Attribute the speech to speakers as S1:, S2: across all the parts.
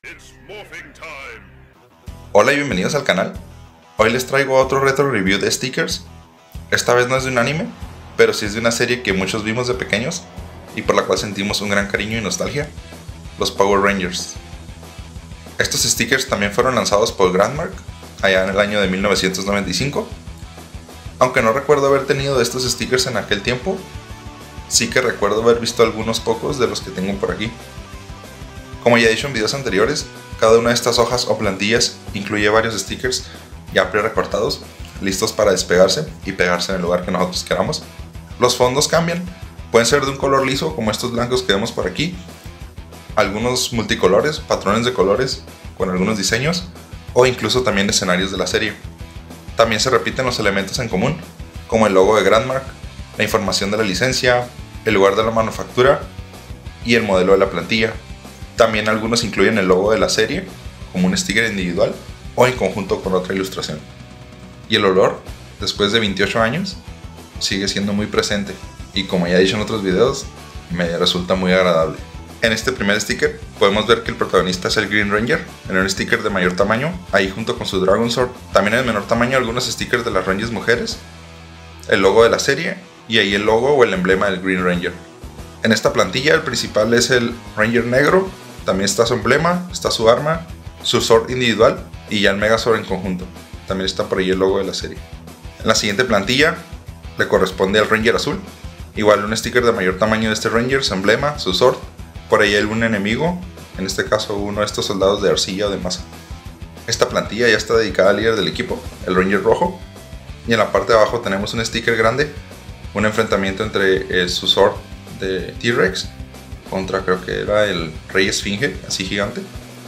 S1: It's morphing time.
S2: Hola y bienvenidos al canal. Hoy les traigo otro retro review de stickers. Esta vez no es de un anime, pero sí es de una serie que muchos vimos de pequeños y por la cual sentimos un gran cariño y nostalgia: los Power Rangers. Estos stickers también fueron lanzados por Grandmark allá en el año de 1995. Aunque no recuerdo haber tenido estos stickers en aquel tiempo, sí que recuerdo haber visto algunos pocos de los que tengo por aquí. Como ya he dicho en videos anteriores, cada una de estas hojas o plantillas incluye varios stickers ya pre-recortados, listos para despegarse y pegarse en el lugar que nosotros queramos. Los fondos cambian, pueden ser de un color liso como estos blancos que vemos por aquí, algunos multicolores, patrones de colores con algunos diseños, o incluso también escenarios de la serie. También se repiten los elementos en común, como el logo de Grandmark, la información de la licencia, el lugar de la manufactura y el modelo de la plantilla. También algunos incluyen el logo de la serie, como un sticker individual o en conjunto con otra ilustración. Y el olor, después de 28 años, sigue siendo muy presente y, como ya he dicho en otros videos, me resulta muy agradable. En este primer sticker podemos ver que el protagonista es el Green Ranger, en un sticker de mayor tamaño, ahí junto con su Dragon Sword. También en menor tamaño algunos stickers de las Rangers mujeres, el logo de la serie y ahí el logo o el emblema del Green Ranger. En esta plantilla el principal es el Ranger negro, también está su emblema, está su arma, su sword individual y ya el Megazord en conjunto. También está por ahí el logo de la serie. En la siguiente plantilla le corresponde al Ranger azul, igual un sticker de mayor tamaño de este Ranger, su emblema, su sword, por ahí un enemigo, en este caso uno de estos soldados de arcilla o de masa. Esta plantilla ya está dedicada al líder del equipo, el Ranger rojo, y en la parte de abajo tenemos un sticker grande, un enfrentamiento entre su sword de T-Rex contra, creo que era el Rey Esfinge, así gigante.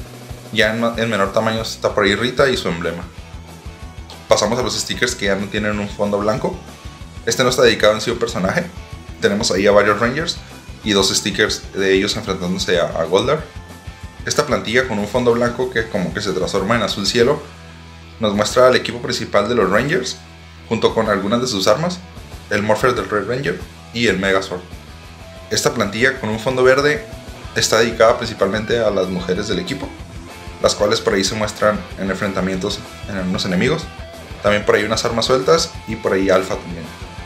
S2: Ya en menor tamaño está por ahí Rita y su emblema. Pasamos a los stickers que ya no tienen un fondo blanco. Este no está dedicado en sí a un personaje. Tenemos ahí a varios Rangers y dos stickers de ellos enfrentándose a Goldar. Esta plantilla con un fondo blanco que como que se transforma en azul cielo nos muestra al equipo principal de los Rangers junto con algunas de sus armas, el Morpher del Red Ranger y el Megazord. Esta plantilla con un fondo verde está dedicada principalmente a las mujeres del equipo, las cuales por ahí se muestran en enfrentamientos en algunos enemigos. También por ahí unas armas sueltas y por ahí Alpha también.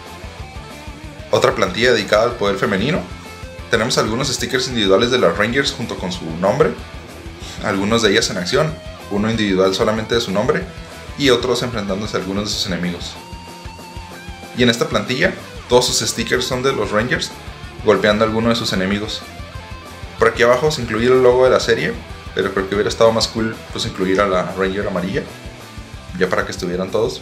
S2: Otra plantilla dedicada al poder femenino. Tenemos algunos stickers individuales de las Rangers junto con su nombre, algunos de ellas en acción, uno individual solamente de su nombre y otros enfrentándose a algunos de sus enemigos. Y en esta plantilla todos sus stickers son de los Rangers golpeando a alguno de sus enemigos. Por aquí abajo se incluye el logo de la serie, pero creo que hubiera estado más cool pues incluir a la Ranger amarilla, ya para que estuvieran todos.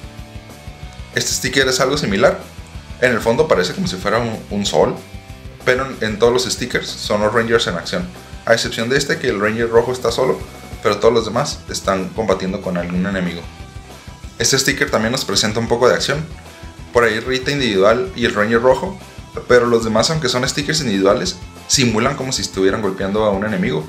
S2: Este sticker es algo similar. En el fondo parece como si fuera un sol, pero en todos los stickers son los Rangers en acción, a excepción de este, que el Ranger rojo está solo, pero todos los demás están combatiendo con algún enemigo. Este sticker también nos presenta un poco de acción. Por ahí Rita individual y el Ranger rojo, pero los demás, aunque son stickers individuales, simulan como si estuvieran golpeando a un enemigo.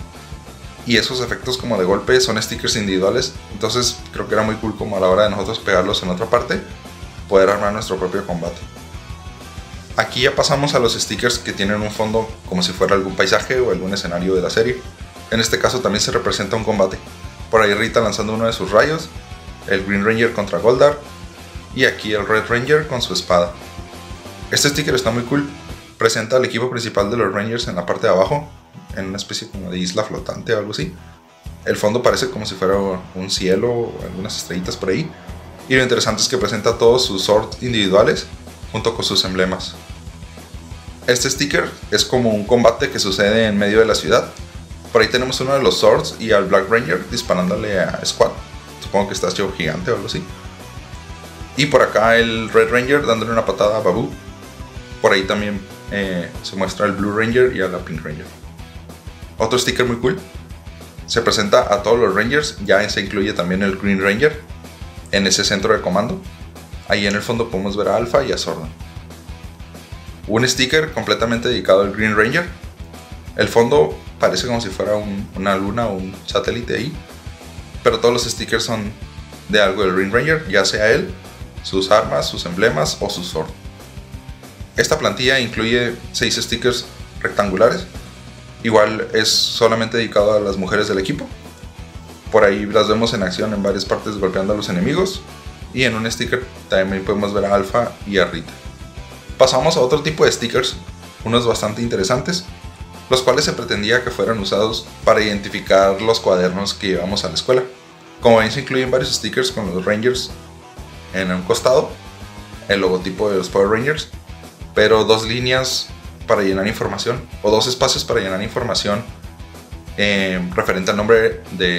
S2: Y esos efectos como de golpe son stickers individuales, entonces creo que era muy cool como a la hora de nosotros pegarlos en otra parte, poder armar nuestro propio combate. Aquí ya pasamos a los stickers que tienen un fondo como si fuera algún paisaje o algún escenario de la serie. En este caso también se representa un combate. Por ahí Rita lanzando uno de sus rayos, el Green Ranger contra Goldar y aquí el Red Ranger con su espada. Este sticker está muy cool, presenta al equipo principal de los Rangers en la parte de abajo, en una especie como de isla flotante o algo así. El fondo parece como si fuera un cielo o algunas estrellitas por ahí. Y lo interesante es que presenta todos sus swords individuales junto con sus emblemas. Este sticker es como un combate que sucede en medio de la ciudad. Por ahí tenemos uno de los swords y al Black Ranger disparándole a Squad. Supongo que está hecho gigante o algo así. Y por acá el Red Ranger dándole una patada a Babu. Por ahí también se muestra el Blue Ranger y a la Pink Ranger. Otro sticker muy cool. Se presenta a todos los Rangers, ya se incluye también el Green Ranger en ese centro de comando. Ahí en el fondo podemos ver a Alpha y a Zordon. Un sticker completamente dedicado al Green Ranger. El fondo parece como si fuera una luna o un satélite ahí, pero todos los stickers son de algo del Green Ranger, ya sea él, sus armas, sus emblemas o su sword. Esta plantilla incluye 6 stickers rectangulares Igual es solamente dedicado a las mujeres del equipo. Por ahí las vemos en acción en varias partes golpeando a los enemigos. Y en un sticker también podemos ver a Alpha y a Rita. Pasamos a otro tipo de stickers, unos bastante interesantes, los cuales se pretendía que fueran usados para identificar los cuadernos que llevamos a la escuela. Como ven, se incluyen varios stickers con los Rangers en un costado, el logotipo de los Power Rangers, pero dos líneas para llenar información, o dos espacios para llenar información referente al nombre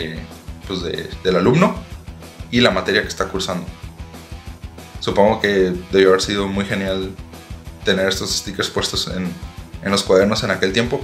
S2: del alumno y la materia que está cursando. Supongo que debió haber sido muy genial tener estos stickers puestos en los cuadernos en aquel tiempo.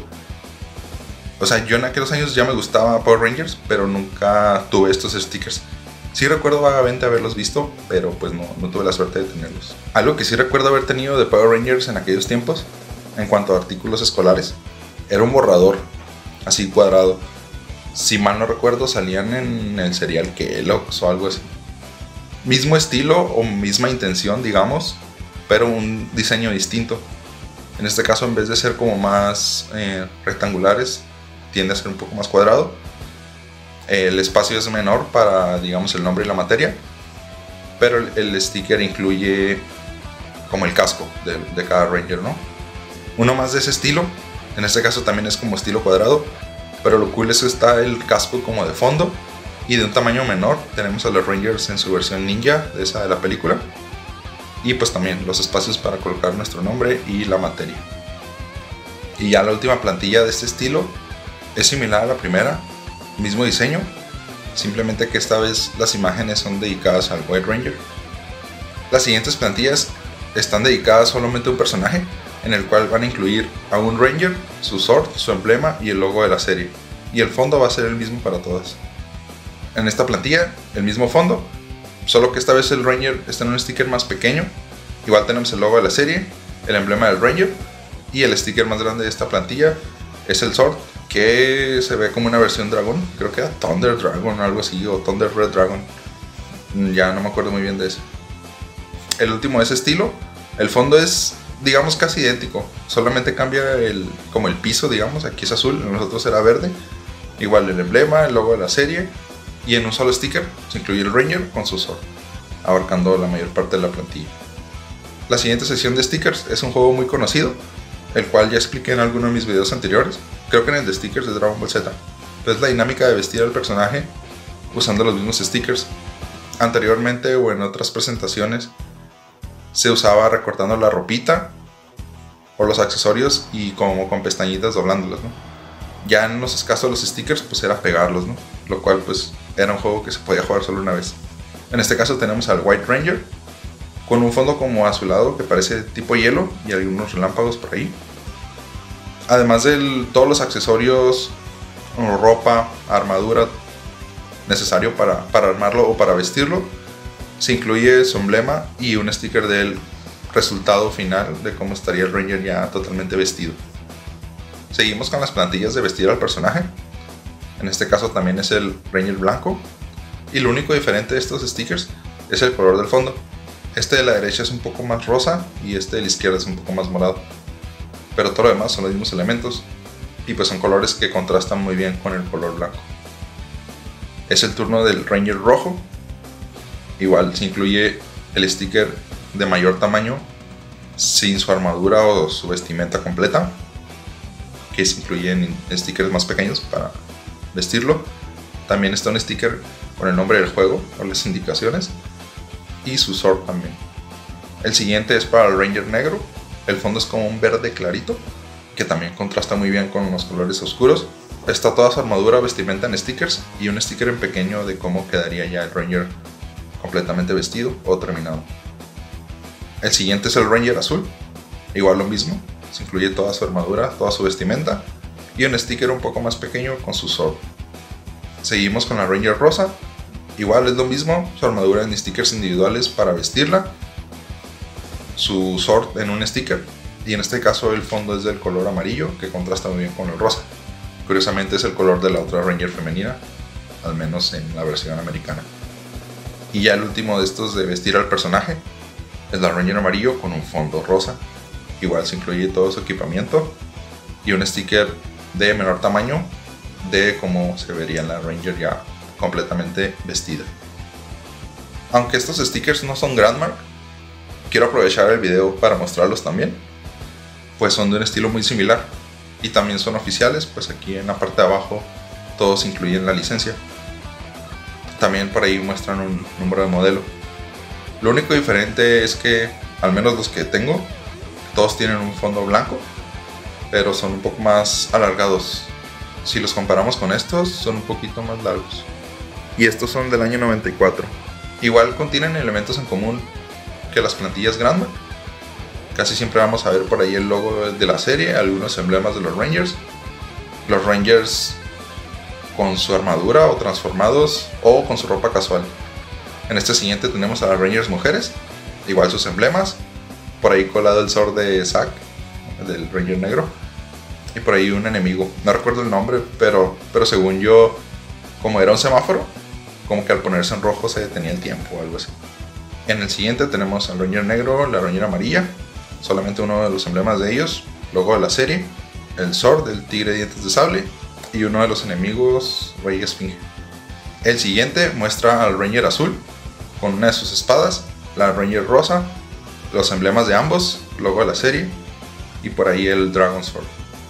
S2: O sea, yo en aquellos años ya me gustaba Power Rangers, pero nunca tuve estos stickers. Sí recuerdo vagamente haberlos visto, pero pues no tuve la suerte de tenerlos. Algo que sí recuerdo haber tenido de Power Rangers en aquellos tiempos, en cuanto a artículos escolares, era un borrador, así cuadrado. Si mal no recuerdo, salían en el serial Kellogg's o algo así. Mismo estilo o misma intención, digamos, pero un diseño distinto. En este caso, en vez de ser como más rectangulares, tiende a ser un poco más cuadrado. El espacio es menor para, digamos, el nombre y la materia, pero el sticker incluye como el casco de cada Ranger, ¿no? Uno más de ese estilo, en este caso también es como estilo cuadrado, pero lo cool es que está el casco como de fondo, y de un tamaño menor tenemos a los Rangers en su versión ninja, de esa de la película, y pues también los espacios para colocar nuestro nombre y la materia. Y ya la última plantilla de este estilo es similar a la primera, mismo diseño, simplemente que esta vez las imágenes son dedicadas al White Ranger. Las siguientes plantillas están dedicadas solamente a un personaje, en el cual van a incluir a un Ranger, su sword, su emblema y el logo de la serie, y el fondo va a ser el mismo para todas. En esta plantilla, el mismo fondo, solo que esta vez el Ranger está en un sticker más pequeño. Igual tenemos el logo de la serie, el emblema del Ranger, y el sticker más grande de esta plantilla es el sword, que se ve como una versión dragón, creo que era Thunder Dragon o algo así, o Thunder Red Dragon, ya no me acuerdo muy bien de eso. El último de ese estilo, el fondo es, digamos, casi idéntico, solamente cambia como el piso, digamos, aquí es azul, en los otros era verde. Igual el emblema, el logo de la serie, y en un solo sticker se incluye el Ranger con su sword, abarcando la mayor parte de la plantilla. La siguiente sección de stickers es un juego muy conocido, el cual ya expliqué en alguno de mis videos anteriores, creo que en el de stickers de Dragon Ball Z. Es la dinámica de vestir al personaje usando los mismos stickers. Anteriormente o en otras presentaciones se usaba recortando la ropita o los accesorios y como con pestañitas doblándolos, ¿no? Ya en los casos de los stickers pues era pegarlos, ¿no? Lo cual pues era un juego que se podía jugar solo una vez. En este caso tenemos al White Ranger con un fondo como azulado que parece tipo hielo y algunos relámpagos por ahí. Además de todos los accesorios, ropa, armadura necesario para armarlo o para vestirlo, se incluye su emblema y un sticker del resultado final de cómo estaría el Ranger ya totalmente vestido. Seguimos con las plantillas de vestir al personaje. En este caso también es el Ranger blanco, y lo único diferente de estos stickers es el color del fondo. Este de la derecha es un poco más rosa y este de la izquierda es un poco más morado, pero todo lo demás son los mismos elementos y pues son colores que contrastan muy bien con el color blanco. Es el turno del Ranger rojo. Igual se incluye el sticker de mayor tamaño sin su armadura o su vestimenta completa, que se incluyen stickers más pequeños para vestirlo. También está un sticker con el nombre del juego o las indicaciones y su sword también. El siguiente es para el Ranger negro. El fondo es como un verde clarito que también contrasta muy bien con los colores oscuros. Está toda su armadura, vestimenta en stickers y un sticker en pequeño de cómo quedaría ya el Ranger completamente vestido o terminado. El siguiente es el Ranger azul. Igual lo mismo, se incluye toda su armadura, toda su vestimenta y un sticker un poco más pequeño con su sword. Seguimos con la Ranger rosa. Igual es lo mismo, su armadura en stickers individuales para vestirla, su sword en un sticker, y en este caso el fondo es del color amarillo que contrasta muy bien con el rosa. Curiosamente es el color de la otra Ranger femenina, al menos en la versión americana. Y ya el último de estos de vestir al personaje es la Ranger amarillo con un fondo rosa. Igual se incluye todo su equipamiento y un sticker de menor tamaño de cómo se vería la Ranger ya completamente vestida. Aunque estos stickers no son Grandmark, quiero aprovechar el video para mostrarlos también, pues son de un estilo muy similar y también son oficiales, pues aquí en la parte de abajo todos incluyen la licencia. También por ahí muestran un número de modelo. Lo único diferente es que, al menos los que tengo, todos tienen un fondo blanco, pero son un poco más alargados. Si los comparamos con estos, son un poquito más largos. Y estos son del año 94. Igual contienen elementos en común que las plantillas Grandmark. Casi siempre vamos a ver por ahí el logo de la serie, algunos emblemas de los Rangers. Los Rangers con su armadura o transformados o con su ropa casual. En este siguiente tenemos a las Rangers mujeres, igual sus emblemas. Por ahí colado el sword de Zack, del Ranger negro. Y por ahí un enemigo, no recuerdo el nombre, pero según yo, como era un semáforo, como que al ponerse en rojo se detenía el tiempo o algo así. En el siguiente tenemos al Ranger negro, la Ranger amarilla, solamente uno de los emblemas de ellos, logo de la serie, el sword del tigre de dientes de sable y uno de los enemigos, Rey Esfinge. El siguiente muestra al Ranger azul con una de sus espadas, la Ranger rosa, los emblemas de ambos, logo de la serie y por ahí el Dragon Sword.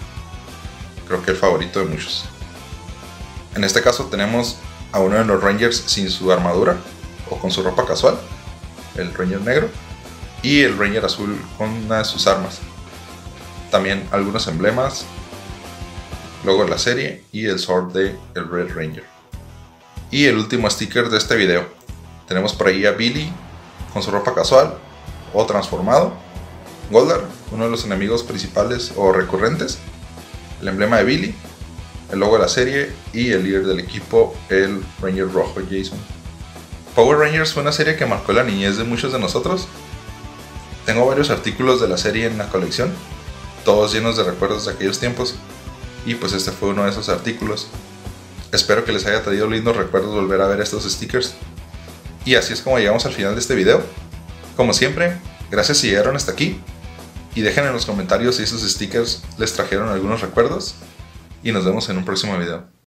S2: Creo que el favorito de muchos. En este caso tenemos a uno de los Rangers sin su armadura o con su ropa casual, el Ranger negro, y el Ranger azul con una de sus armas. También algunos emblemas, logo de la serie y el sword de el Red Ranger. Y el último sticker de este video, tenemos por ahí a Billy con su ropa casual o transformado, Goldar, uno de los enemigos principales o recurrentes, el emblema de Billy, el logo de la serie y el líder del equipo, el Ranger rojo Jason. Power Rangers fue una serie que marcó la niñez de muchos de nosotros. Tengo varios artículos de la serie en la colección, todos llenos de recuerdos de aquellos tiempos, y pues este fue uno de esos artículos. Espero que les haya traído lindos recuerdos volver a ver estos stickers. Y así es como llegamos al final de este video. Como siempre, gracias si llegaron hasta aquí, y dejen en los comentarios si esos stickers les trajeron algunos recuerdos, y nos vemos en un próximo video.